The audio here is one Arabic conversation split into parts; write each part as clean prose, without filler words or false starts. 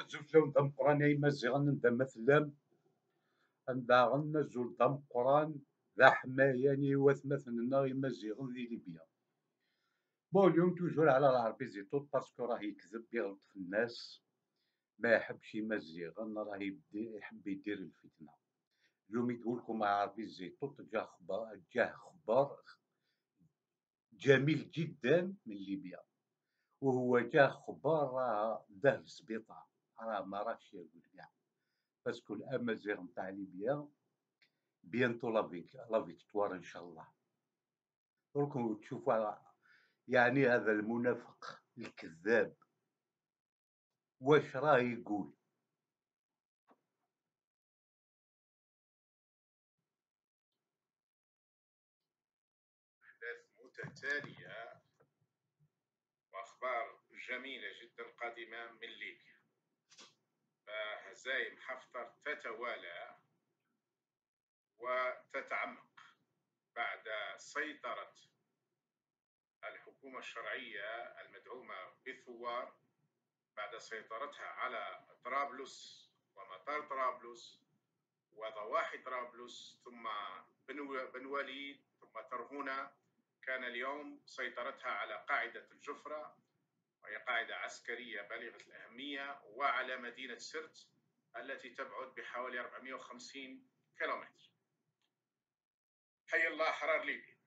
زوج دا مقران أي مزيغن دا مثلام عندها زول دا مقران ذا حماياني وثمثلنا يمزيغن ذي ليبيا. بون اليوم توجور على العربي زيتوط باسكو راه يكذب يغلط في الناس، ما يحبش يمزيغن، راه يحب يدير الفتنة. اليوم يقولكم عربي الزيتوط جاه خبر جميل جدا من ليبيا، وهو جاه خبر راه داه السبيطار، راه ما راهش يقول كاع باسكو الامازيغ نتاع ليبيا بيانتو لا فيكتوار ان شاء الله. راكم تشوفوا يعني هذا المنافق الكذاب واش راه يقول. أحداث متتالية وأخبار جميلة جدا قادمة من ليبيا. فهزائم حفتر تتوالى وتتعمق بعد سيطرة الحكومة الشرعية المدعومة بثوار، بعد سيطرتها على طرابلس ومطار طرابلس وضواحي طرابلس ثم بن وليد ثم ترهونة. كان اليوم سيطرتها على قاعدة الجفرة، وهي قاعدة عسكرية بالغة الأهمية، وعلى مدينة سرت التي تبعد بحوالي 450 كيلومتر. حي الله أحرار ليبيا.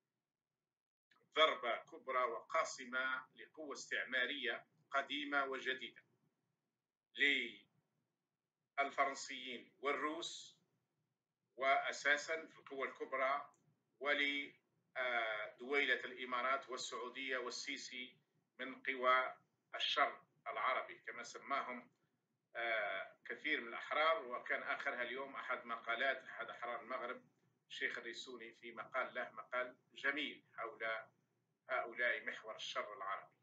ضربة كبرى وقاصمة لقوة استعمارية قديمة وجديدة للفرنسيين والروس، وأساسا في القوى الكبرى، ولدويلة الإمارات والسعودية والسيسي من قوى الشر العربي كما سماهم كثير من الأحرار. وكان آخرها اليوم أحد مقالات أحد أحرار المغرب الشيخ الريسوني في مقال له مقال جميل حول هؤلاء محور الشر العربي.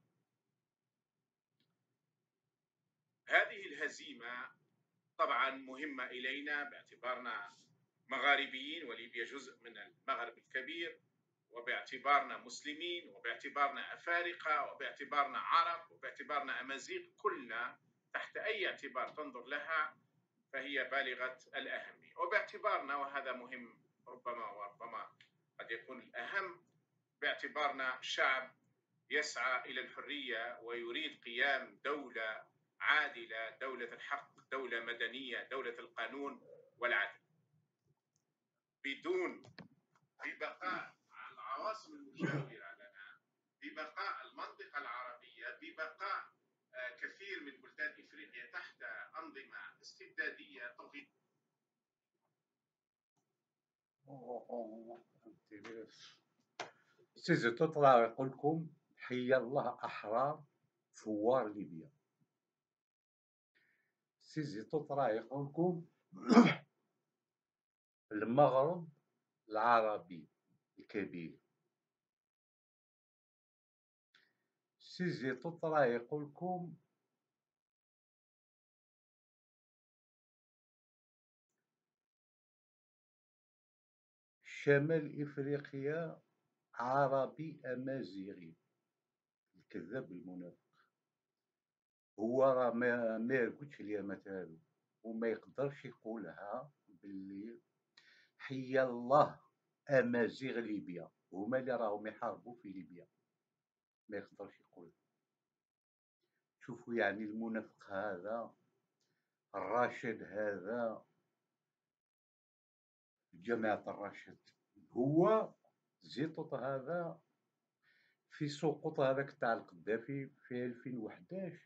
هذه الهزيمة طبعا مهمة إلينا باعتبارنا مغاربيين، وليبيا جزء من المغرب الكبير، وباعتبارنا مسلمين، وباعتبارنا أفارقة، وباعتبارنا عرب، وباعتبارنا أمازيغ، كلنا تحت أي اعتبار تنظر لها فهي بالغة الأهمية. وباعتبارنا، وهذا مهم ربما وربما قد يكون الأهم، باعتبارنا شعب يسعى إلى الحرية ويريد قيام دولة عادلة، دولة الحق، دولة مدنية، دولة القانون والعدل، ببقاء العواصم المجاورة لنا، ببقاء المنطقة العربية، ببقاء كثير من بلدان إفريقيا تحت أنظمة استبدادية طغية. سي زيتوط راه يقول لكم حي الله أحرار ثوار ليبيا. سي زيتوط راه يقول لكم المغرب العربي الكبير. سي زيتوط راه يقول لكم شمال إفريقيا عربي أمازيغي. الكذاب المنافق هو راه ما يقولش اليامات هادو، وما يقدرش يقولها باللي حي الله أمازيغ ليبيا، هما اللي راهم يحاربوا في ليبيا، ما يقدرش يقولها. شوفوا يعني المنافق هذا، الراشد هذا، جماعة الراشد، هو زيتوط هذا في سقوط هذاك تاع القذافي في 2011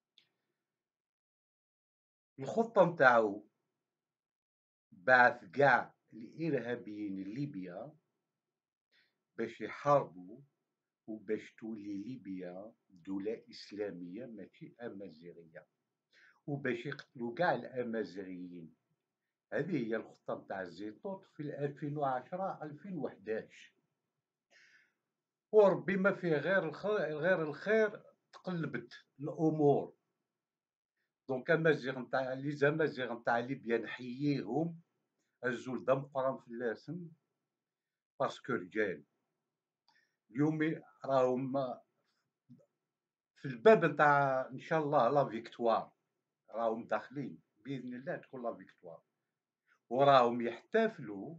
الخطة نتاعو بعث كاع الإرهابيين لليبيا باش يحاربوا وباش تولي ليبيا دولة إسلامية ماشي أمازيغية، وباش يقتلوا كاع الأمازيغيين. هذه هي الخطة نتاع زيتوط في 2010 2011، وربي ما فيه غير الخير تقلبت الأمور. دونك أمازيغ نتاع لي زامازيغ نتاع ليبيا نحييهم، الزول دا مقران في اللاسن باسكو رجال. اليوم راهم في الباب نتاع ان شاء الله لا فيكتوار، راهم داخلين بإذن الله تكون لا فيكتوار، وراهم يحتفلوا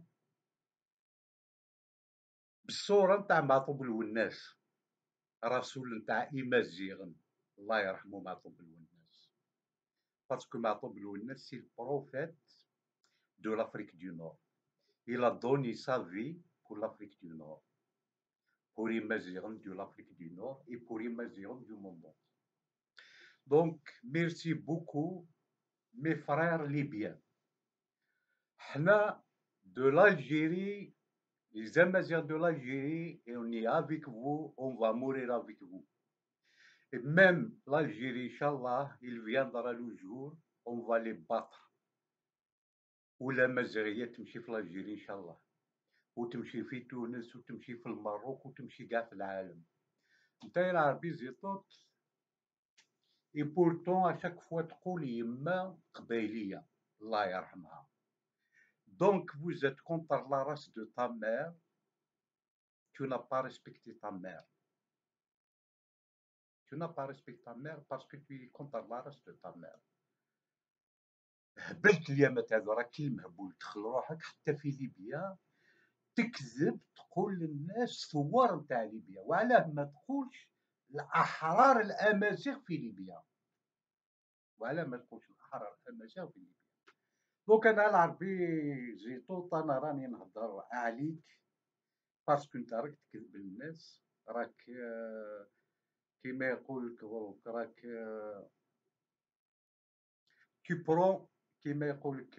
بالصورة نتاع معطوب الوناس، رسول نتاع إيمازيغن الله يرحمه معطوب الوناس، باسكو معطوب الوناس سي البروفيت دو l'Afrique du Nord. Il a donné sa vie pour l'Afrique du Nord, pour Imazighen de l'Afrique du Nord et pour Imazighen du monde entier. Donc, merci beaucoup, mes frères libyens. Hna de l'Algérie, les Amazirs de l'Algérie, et on est avec vous, on va mourir avec vous. Et même l'Algérie, Inch'Allah, il viendra le jour, on va les battre. ولا مزرية تمشي في الجيري ان شاء الله، وتمشي في تونس وتمشي في المغرب وتمشي كاع في العالم. نتايا العربي زيطوط اي بورتون اشاك فوا تقول يما قبايليه الله يرحمها. دونك vous êtes contre la race de ta mère, tu n'as pas respecté ta mère. Tu n'as pas respecté ta mère parce que tu es contre la race de ta mère. هبلت اليامات هذا راك المهبول تدخل روحك حتى في ليبيا تكذب تقول للناس ثوار نتاع ليبيا، وعلاه ما تقولش الأحرار الأمازيغ في ليبيا، وعلاه ما تقولش الأحرار الأمازيغ في ليبيا. دونك أنا العربي زيطوط أنا راني نهضر عليك باسكو نتا راك تكذب الناس، راك كيما يقول لك دروك راك tu prends كيما يقول لك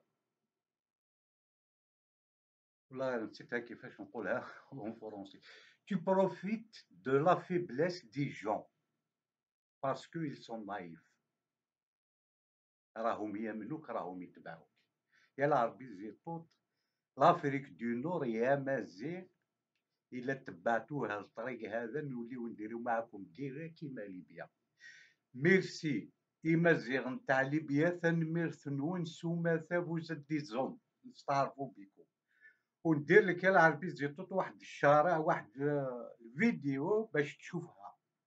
والله نسيتها كيفاش نقولها en فرونسي. Tu profites de la faiblesse des gens parce qu'ils sont naïfs. راهم يامنوك راهم يتبعوك. يا العربي زيطوط لافريك دو نور يا مازيغ إلا تبعتوها الطريق هذا نوليو نديرو معاكم كيغا كيما ليبيا. ميرسي إمازيغ نتاع ليبيا تنميرث نونسو ماثا فوزد دي زون نستعرفو بيكم. وندير لك يا العربي زيطوط واحد الشارع واحد الفيديو باش تشوفها.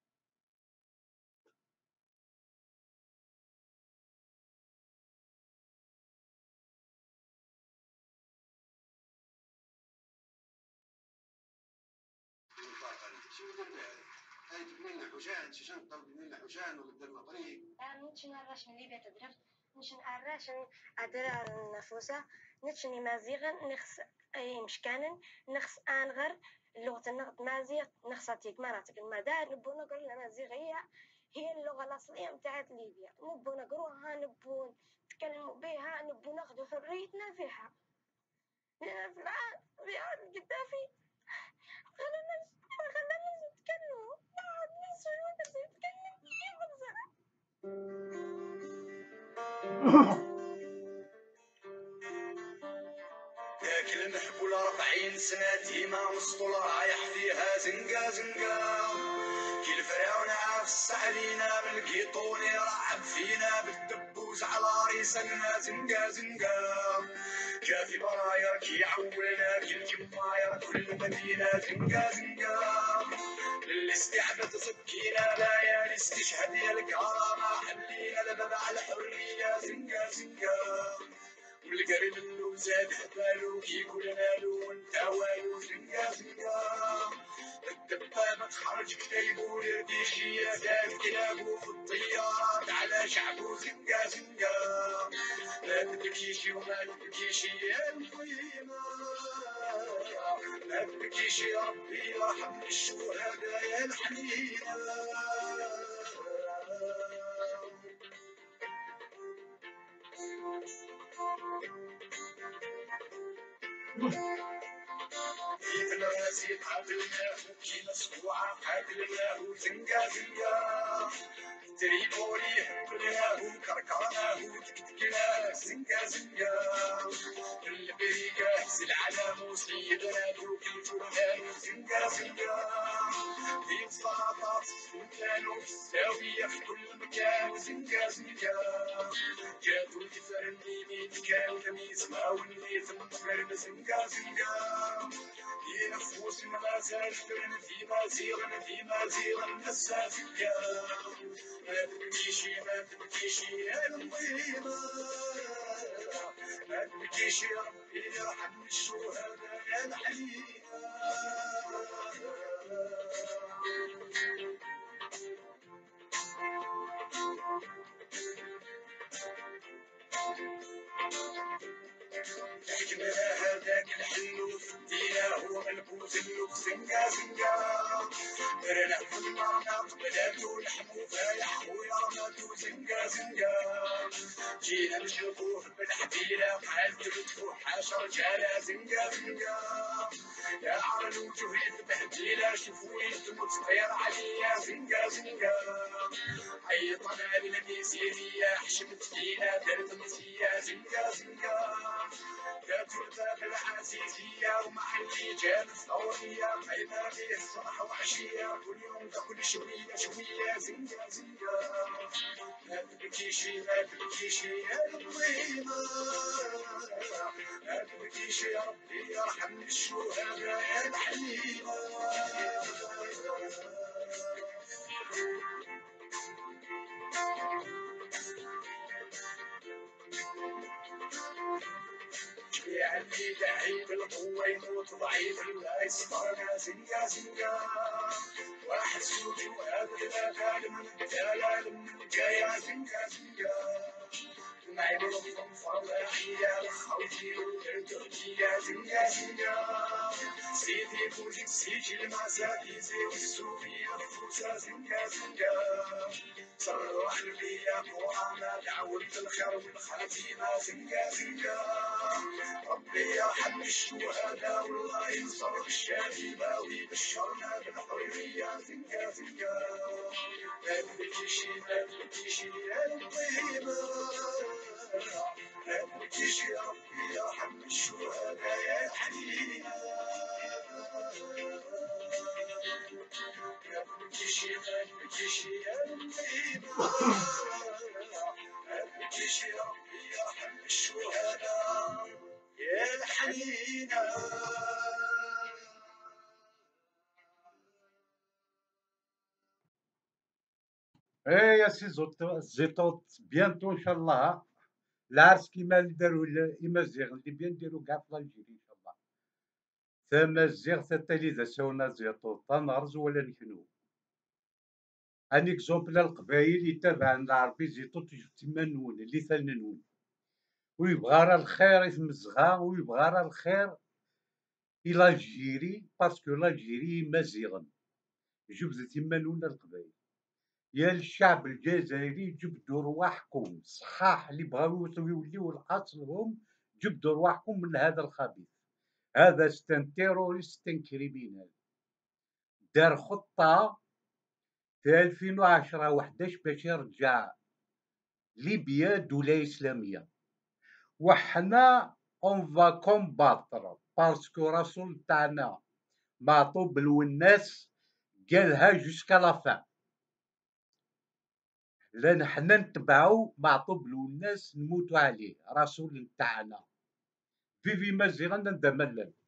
شنو درنا هاي تبني لنا حوشان شنو تبني لنا حوشان ولا درنا طريق نتشن الراشن ليبيا تدرف نتشن الراشن أدرار النفوسة نتشني مازيغا نخس أي مشكانا نخس أنغر اللغة النغط مازيغ نخصتيك مراتك المدار نبو نقول لنا مازيغية هي اللغة الأصلية متاعت ليبيا، نبو نقروها نبو نتكلموا بها نبو ناخذوا حريتنا فيها. لأن في عهد القذافي خلانا نتكلموا بعد ناس الوقت يتكلم كيف نزرع. لكن نحبوا 40 سنة ديما مسطول رايح فيها زنقا زنقا كي الفراعنة عفس علينا بالقيطون يرعب فينا بالدبوس على ريسنا زنقا زنقا كافي براير كي يعولنا كل جماير كل مدينة زنقا زنقا للاستعباد سكينا ليالي استشهاد يا الكرامة حلينا الباب على الحرية زنقا زنقا والقريب اللو زاد حبالو كي كل مالو وانت والو زنقا زنقا الدبابة تخرج كتيبو يردي شيا زاد كلابو في الطيارات على شعبو زنقا زنقا لا تبكيشي وما تبكيشي يا المقيمة لا تبكيشي يا ربي يرحم الشهداء يا الحنينة الراسي قاتلناه كي مسبوعة قاتلناه زنقا زنقا تريبولي هبلناه كركرناه تكتكناه زنقا زنقا البريقة هز العلام سيدنا دوك الفرمان زنقا زنقا في السلطات كانوا في الزاوية في كل مكان زنقا زنقا جاتو الفرن يمين كان كميس ماوني ثم فرن زنقا زنقا في نفوس ما زال فرن في مازيغ نسا زنقا ما تبكيش تبكيشي ما تبكيشي يا الميمة، ما تبكيشي ربي يرحم الشهداء يا الحليمة. حكمنا هذاك الحلو فديناه وملبوس اللوك زنقا زنقا، درنا في النار قبلاتو لحمو فايح ويرماتو زنقا زنقا، جينا نشوفوه بالحبيلة قال تبتفو حاشا رجالة زنقا زنقا، يا عرل وجهي تبهديلة شوفوني تموت طير عليا زنقا زنقا، عيطنا بالميزينية حشمت فينا درت مزية زنقا زنقا، كتبت بالعزيزية ومع اللي جاب الثورية قيمة به الصبح وعشية كل يوم كل شوية شوية زنقا زنقا، ما تبكيشي ما تبكيشي يا الميمة، ما تبكيشي يا ربي يرحم الشهداء يا الحليمة. شبيع اللي داعي بالقوة يموت ضعيف لا يصبرنا زنقا زنقا، واحد سوقي وهذا لا كالم من الدلال من الجاية زنقا زنقا، معي بالضم فرضاحية الخوتي والتركية زنقا زنقا، سيدي بوجك سيجي المساكيزي والسورية الفوسة زنقا زنقا، صرح البيا قرانا دعوت الخير والخاتمة زنقا زنقا، ربي يرحم الشهداء والله ينصر الشهيدة ويبشرنا بالحرية زنقا زنقا، ما تبكيشي ما تبكيشي يا الميمة، ما تبكيشي يا ربي يرحم الشهداء يا حنينة، ما تبكيشي ما تبكيشي يا الميمة، ما تبكيشي يا ربي يرحم الشهداء يا الحنينة. ايه يا سي زيتوت بيانتو ان شاء الله العرس كيما اللي داروا الامازيغ اللي بيان نديرو كاع في الجيري ان شاء الله، تمازيغ تتاليزاسيون زيتوت تنرز ولا نكنو ان اكزومبل القبايل يتابع العربي زيتوت تما نون اللي ثننون ويبغى راه الخير يتمزغا ويبغى راه الخير الى الجيري باسكو لاجيري مازيغن جبد تما نون القبايل يا الشعب الجزائري جبدوا رواحكم صحاح اللي بغاو يوليو الحاصلهم جبدوا رواحكم من هذا الخبيث، هذا ستان تيروريست ستان كريمينال دار خطة في 2010 و11 باش يرجع ليبيا دولة إسلامية، وحنا اون فا كومباتر باسكو رسول تاعنا معطوب بالوناس قالها جوسكا لافان، لان حنا نتبعو معطوب الناس نموتو عليه رسول نتاعنا. فيفي مازيغان ندملل